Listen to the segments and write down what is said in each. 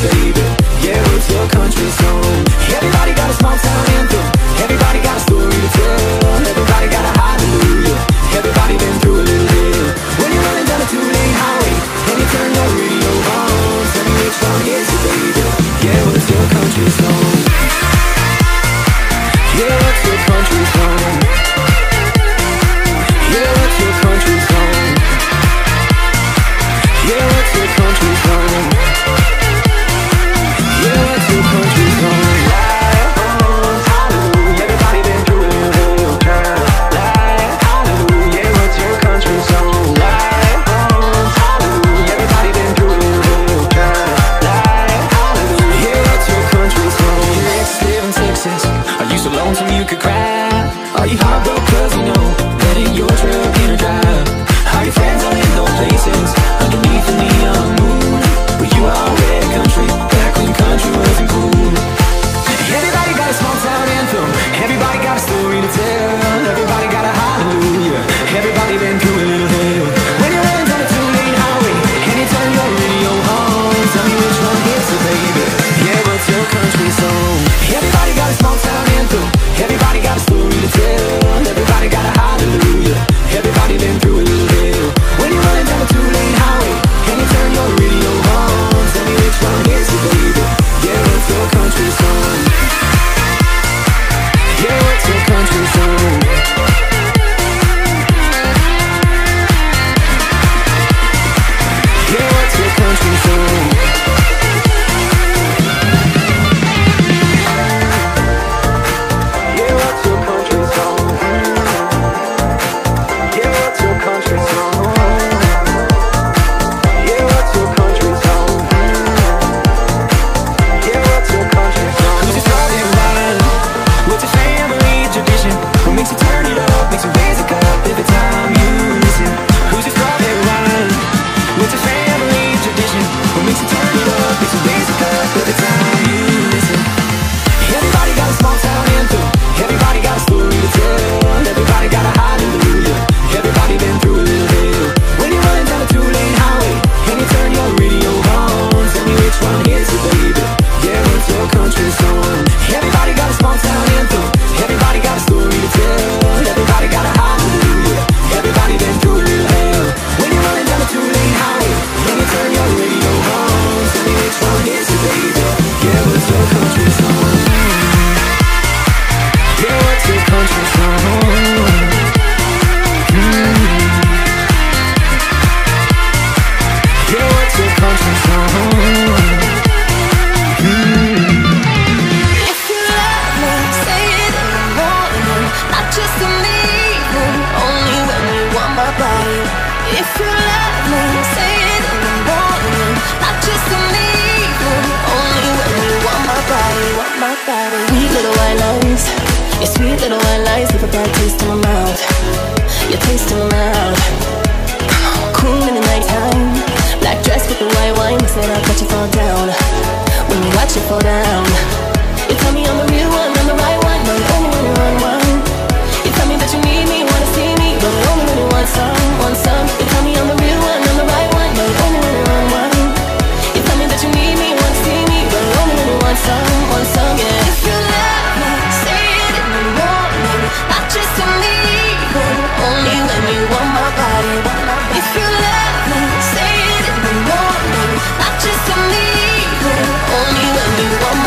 baby. Yeah, what's your country song? Everybody got a small town anthem. Everybody got a story to tell. Everybody got a hallelujah. Everybody been through a little hell. When you're running down a two-lane highway and you turn your radio on, tell me which one is it, baby. Yeah, what's your country song? Yeah, what's your country song? Yeah, what's your country song? Yeah, what's your country song? Yeah, what's your country song? Hallelujah, everybody been through a little hell. Hallelujah, yeah, what's your country song? Hallelujah, everybody been through a little hell. Hallelujah, yeah, what's your country song? Your ex live in Texas. Are you so lonesome you could cry? Are you heartbroken 'cause you know that ain't your truck in a drive? Are your friends all in those places underneath the neon moon? But you are red country, back when country wasn't cool. Everybody got a small town anthem. Everybody got a story to tell. Everybody got a hallelujah. Everybody been through a little hell. When you're running down a two-lane highway and you turn your radio on, tell me which one hits it, baby. Yeah, what's your country song? Everybody got a small town anthem. Everybody got a story to tell. Everybody got a hallelujah. Everybody been through a little hell. When you're running down a two-lane highway and you turn your radio on, tell me which one is it, baby. Yeah, what's your country song? Yeah, what's your country song? Yeah, what's your country song? Yeah, what's your country song? Yeah, what's your country song? Yeah, what's your country song? Yeah, what's your country song? Who's your starting line? What's your family tradition? What makes you turn it up? Makes you raise a cup every time you listen. Who's your strawberry wine? What's your family tradition? What makes you turn it up? Makes you raise a cup every time you listen. Everybody got a small town anthem. Everybody got a story to tell. Everybody got a hallelujah. Everybody been through a little hell. When you're running down a two-lane highway and you turn your radio on, tell me which one is it, baby. Yeah, what's your country song? Everybody got a small town anthem. Everybody got a story to tell. Everybody got a hallelujah. Everybody been through a little hell. When you're running down a two-lane highway and you turn your radio on, tell me which one is it, baby. Yeah, what's your country song? Yeah, what's your country song? Yeah, what's your country song? If you love me, say it in the morning, not just in the evening, only when you want my body. If you love me, say it in the morning, not just in the evening, only when you want my body, want my body. Sweet little white lies, your sweet little white lies leave a bad taste in my mouth, your taste in my mouth. Cool in the nighttime, black dress with the white wine, said I'll watch you fall down. When you watch it fall down, you tell me I'm the real one, I'm the right one, but only when you're on one. You tell me that you need me, wanna see me, but only when you want some, want some. You tell me I'm the real one, I'm the right one, but only when you're on one. You tell me that you need me, wanna see me, but only when you want some, yeah. If you love me, say it in the morning, not just in the evening, only when you want my body. If you love me, say it in the morning, not just in the evening, only when you want my body.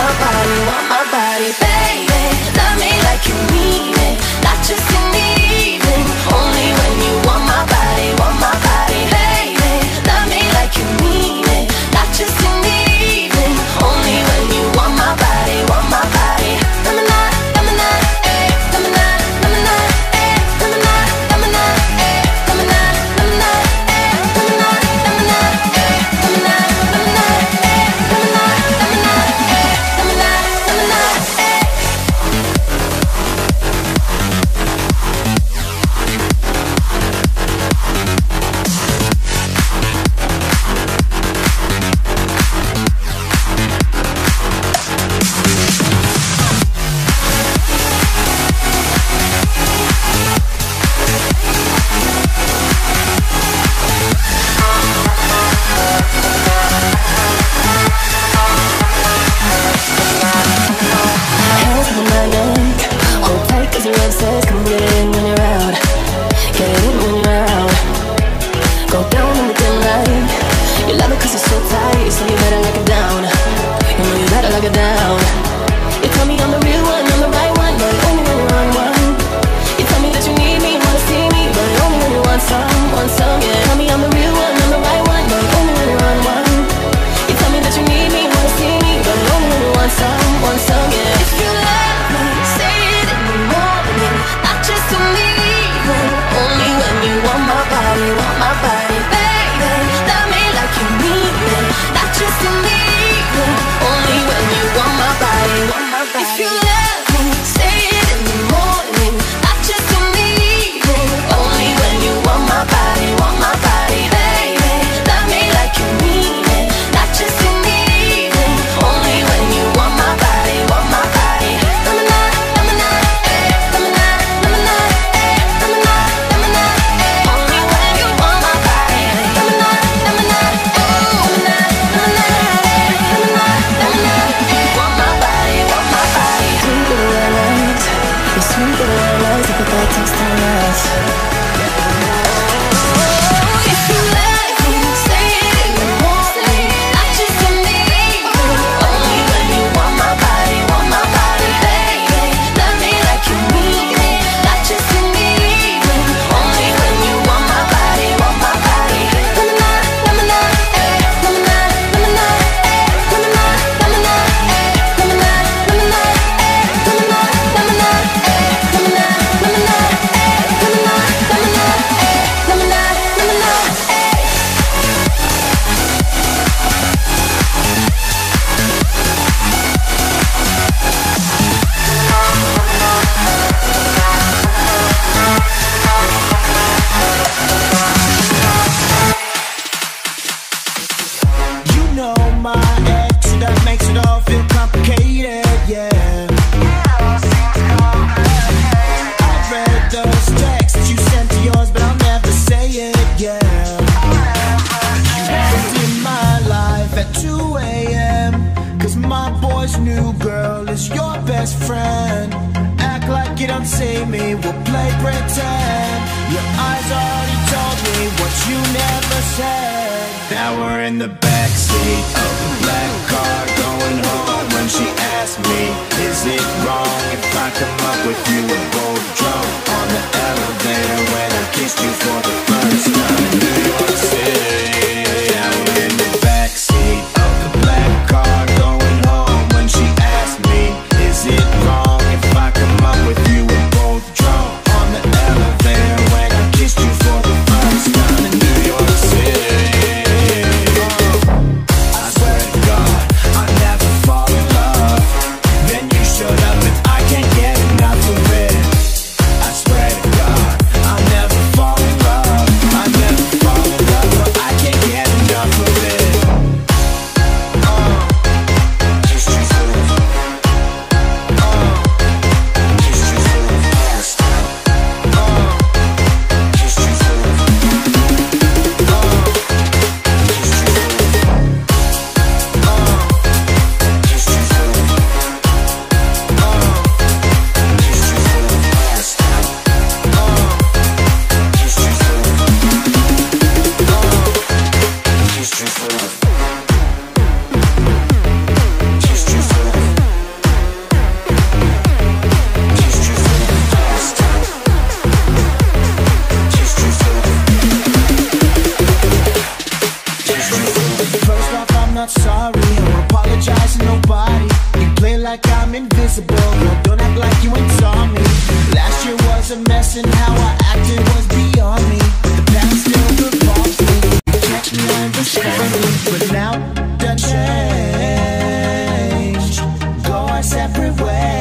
My boy's new girl is your best friend. Act like you don't see me, we'll play pretend. Your eyes already told me what you never said. Now we're in the backseat of the black car going home. When she asked me, is it wrong if I come up with you? We're both drunk on the elevator when I kissed you for the first time in New York City. Now we're in the backseat of the black car going home. When she asked me, is it wrong if I come up with you? We're both drunk on the elevator when I kissed you for the first time in New York City. I swear to God, I never fall in love. Then you showed up and I can't get enough of it. I swear to God, I never fall in love. I never fall in love, but I can't get enough of it. History full of history full of past. History full of history full of history full of history full of past. History full of history full of history full of history full of past. History full of history full of. First off, I'm not sorry, I won't apologize to nobody. You play like I'm invisible, no, don't act like you ain't saw me. Last year was a mess and how I acted was beyond me. But the past still revolves me. You can't understand me, but now done change. Go our separate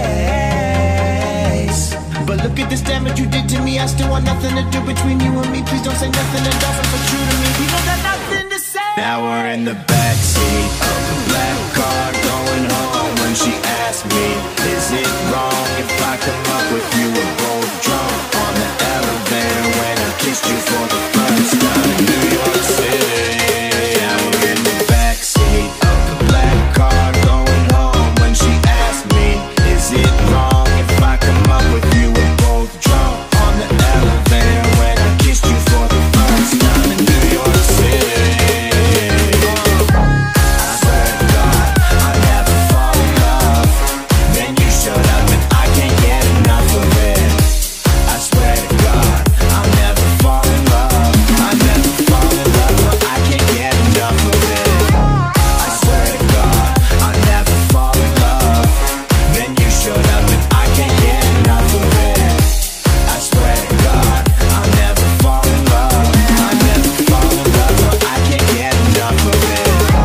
ways. But look at this damage you did to me. I still want nothing to do between you and me. Please don't say nothing and don't be true to me. You don't got nothing to say. Now we're in the backseat of the black car going home. When she asked me, is it wrong if I come up with you? We're both drunk on the elevator when I kissed you for the first time in New York City. Now we're in the backseat of the black car going home. When she asked me, is it wrong if I come up with you? We're both drunk on the elevator when I kissed you for the first time in New York City. I swear to God, I never fall in love. Then you showed up and I can't get enough of it. I swear to God, I'll never fall in love. I never fall in love, but I can't get enough of it. I swear to God, I'll never fall in love. Then you showed up and I can't get enough of it. I swear to God, I'll never fall in love. I never fall in love, but I can't get enough of it.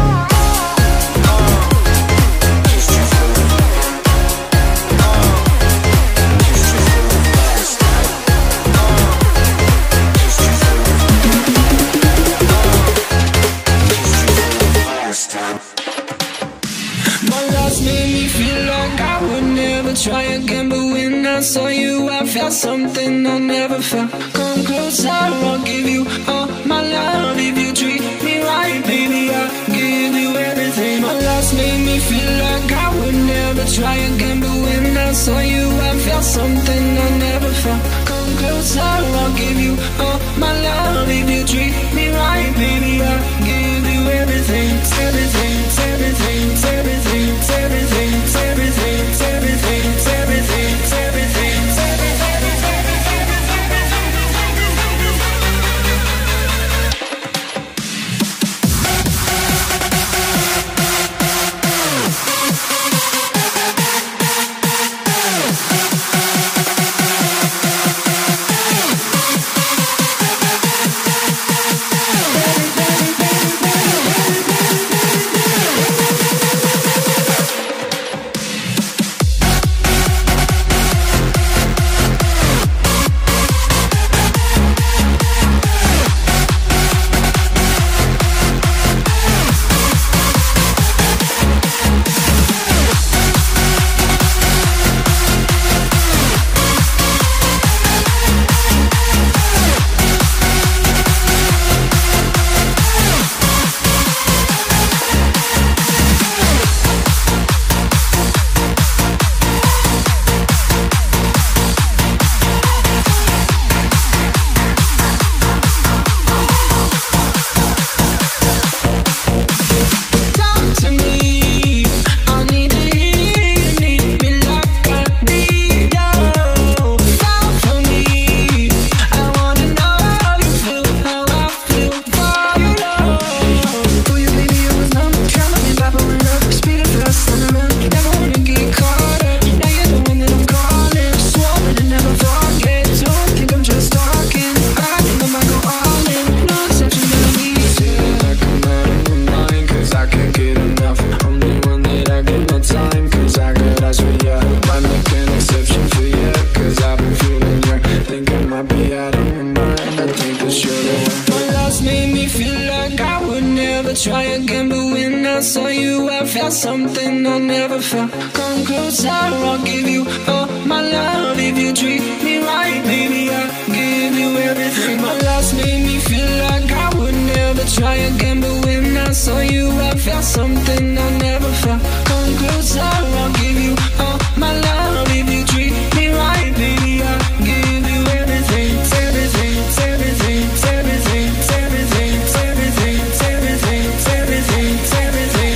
History full of history full of past. History full of history full of past. My loss made me feel like I would never try again. But when I saw you, I felt something I never felt. Come closer, I'll give you all my love. If you treat me right, baby, I'll give you everything. My loss made me feel like I would never try again. But when I saw you, I felt something I never felt. Come closer, I'll give you all my love. If you treat me right, baby, I'll give you everything. It's everything, it's everything, it's everything, it's everything, it's everything, it's everything, it's everything, it's everything, it's something I never felt. Come closer, I'll give you all my love. If you treat me right, baby, I'll give you everything. My loss made me feel like I would never try again, but when I saw you, I felt something I never felt. Come closer, I'll give you all my love. If you treat me right, baby, I'll give you everything. Everything, everything, everything, everything, everything, everything, everything, everything,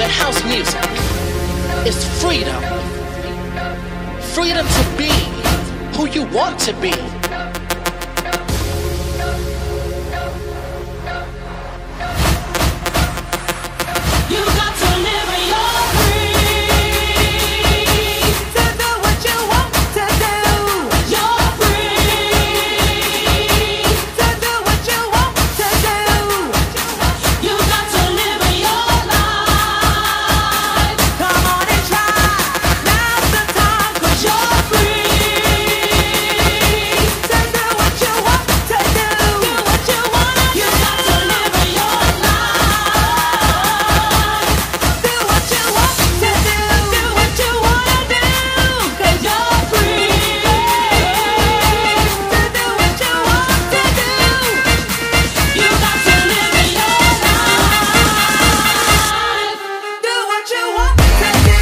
that house music is freedom. Freedom to be who you want to be. You got to live in your free to do what you want to do. You're free to do what you want to do. You got to live in your life. Come on and try. Now's the time, 'cause you're free to do what you want to do. Do what you wanna. You got to live in your life. Do what you want to do. Do what you wanna do. 'Cause you're free to do what you want to do. You got to live in your life. Do what you want to do. Do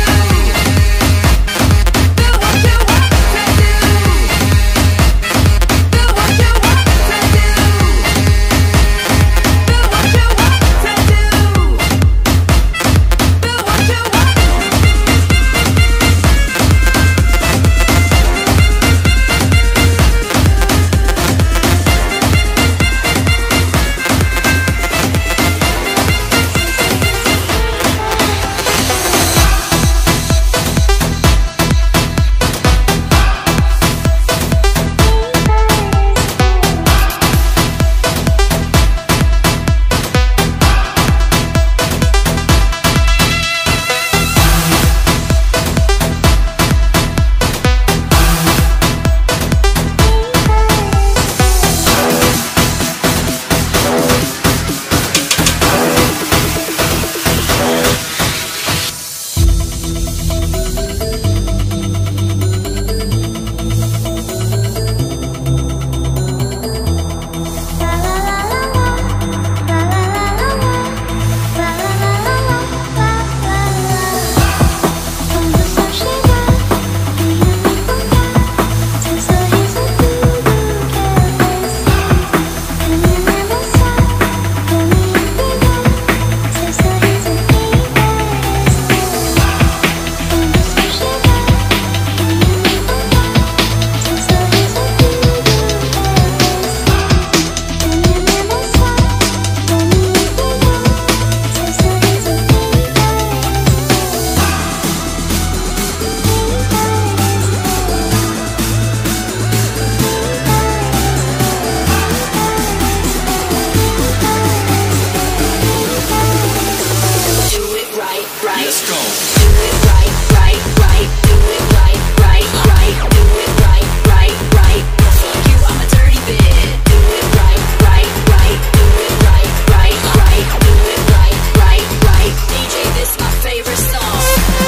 what you want to do. Do what you want to do. Do what you want to do. Do what you want. Do it right, right. Let's go. Do it right, right, right. Do it right, right, right. Do it right, right, right. Fuck you, I'm a dirty bitch. Do it right, right, right. Do it right, right, right. Do it right, right, right. DJ, this my favorite song.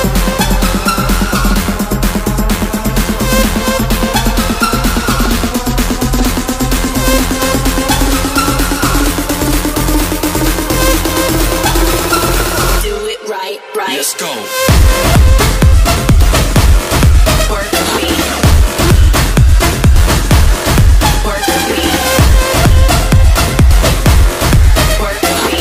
Do it right, right. Let's go. Work me. Work me. Work me.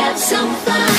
have some fun.